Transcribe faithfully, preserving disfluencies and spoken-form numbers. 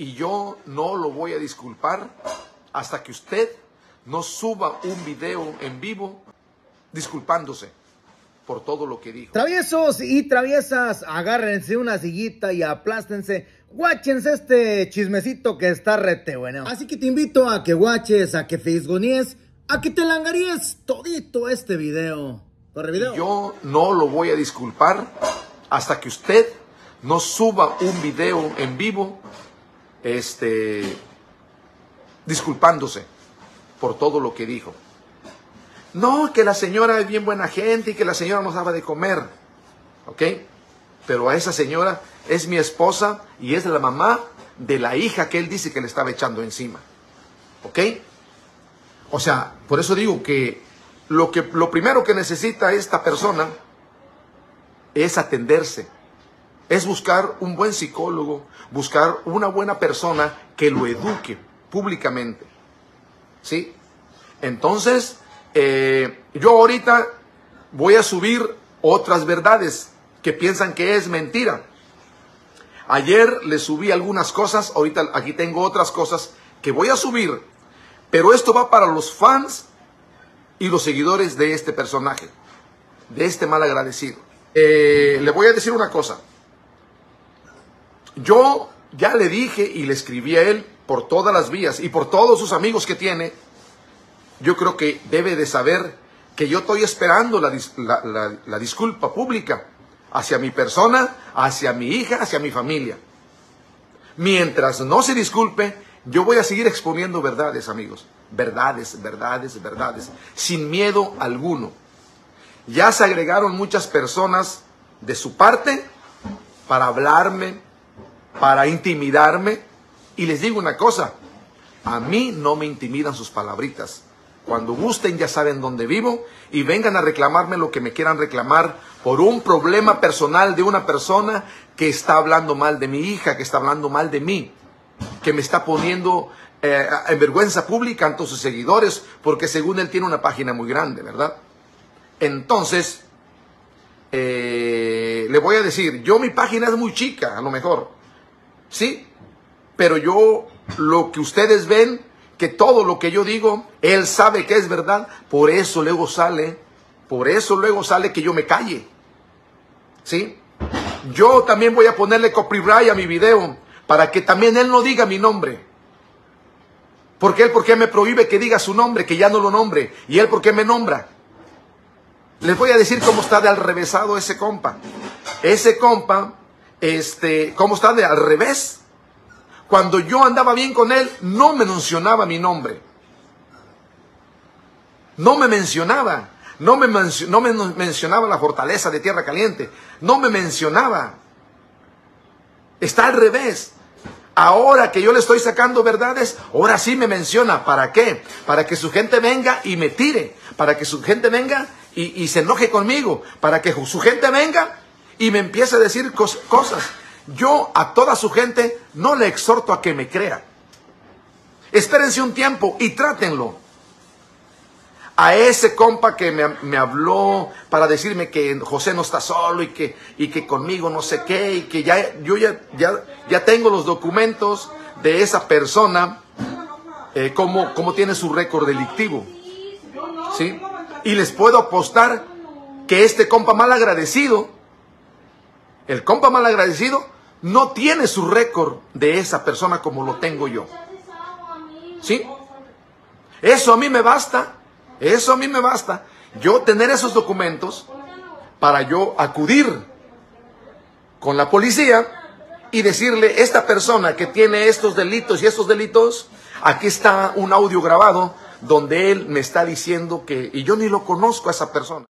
Y yo no lo voy a disculpar hasta que usted no suba un video en vivo disculpándose por todo lo que dijo. Traviesos y traviesas, agárrense una sillita y aplástense. Guáchense este chismecito que está rete bueno. Así que te invito a que guaches, a que fisgoníes, a que te langaríes todito este video. Corre video. Y yo no lo voy a disculpar hasta que usted no suba un video en vivo este, disculpándose por todo lo que dijo. No, que la señora es bien buena gente y que la señora nos daba de comer, ¿ok? Pero a esa señora es mi esposa y es la mamá de la hija que él dice que le estaba echando encima, ¿ok? O sea, por eso digo que lo, que, lo primero que necesita esta persona es atenderse, es buscar un buen psicólogo, buscar una buena persona que lo eduque públicamente, ¿sí? Entonces, eh, yo ahorita voy a subir otras verdades que piensan que es mentira. Ayer les subí algunas cosas, ahorita aquí tengo otras cosas que voy a subir, pero esto va para los fans y los seguidores de este personaje, de este malagradecido. Eh, le voy a decir una cosa. Yo ya le dije y le escribí a él por todas las vías y por todos sus amigos que tiene. Yo creo que debe de saber que yo estoy esperando la, la, la, la disculpa pública hacia mi persona, hacia mi hija, hacia mi familia. Mientras no se disculpe, yo voy a seguir exponiendo verdades, amigos. Verdades, verdades, verdades. Sin miedo alguno. Ya se agregaron muchas personas de su parte para hablarme, para intimidarme. Y les digo una cosa, a mí no me intimidan sus palabritas. Cuando gusten ya saben dónde vivo y vengan a reclamarme lo que me quieran reclamar por un problema personal de una persona que está hablando mal de mi hija, que está hablando mal de mí, que me está poniendo eh, en vergüenza pública ante sus seguidores, porque según él tiene una página muy grande, ¿verdad? Entonces, eh, le voy a decir, yo mi página es muy chica, a lo mejor, ¿sí? Pero yo, lo que ustedes ven, que todo lo que yo digo, él sabe que es verdad, por eso luego sale, por eso luego sale que yo me calle, ¿sí? Yo también voy a ponerle copyright a mi video, para que también él no diga mi nombre. Porque él, ¿por qué me prohíbe que diga su nombre, que ya no lo nombre? Y él, ¿por qué me nombra? Les voy a decir cómo está de al revésado ese compa. Ese compa, este, cómo está de al revés. Cuando yo andaba bien con él, no me mencionaba mi nombre. No me mencionaba. No me, mencio, no me mencionaba la fortaleza de Tierra Caliente. No me mencionaba. Está al revés. Ahora que yo le estoy sacando verdades, ahora sí me menciona. ¿Para qué? Para que su gente venga y me tire. Para que su gente venga y, y se enoje conmigo. Para que su gente venga y me empiece a decir cos, cosas. Yo a toda su gente no le exhorto a que me crea. Espérense un tiempo y trátenlo. A ese compa que me, me habló para decirme que José no está solo y que, y que conmigo no sé qué, y que ya, yo ya, ya, ya tengo los documentos de esa persona, eh, cómo, cómo tiene su récord delictivo, ¿sí? Y les puedo apostar que este compa mal agradecido, el compa mal agradecido, no tiene su récord de esa persona como lo tengo yo, ¿sí? Eso a mí me basta. Eso a mí me basta, yo tener esos documentos para yo acudir con la policía y decirle, esta persona que tiene estos delitos y estos delitos, aquí está un audio grabado donde él me está diciendo que, y yo ni lo conozco a esa persona.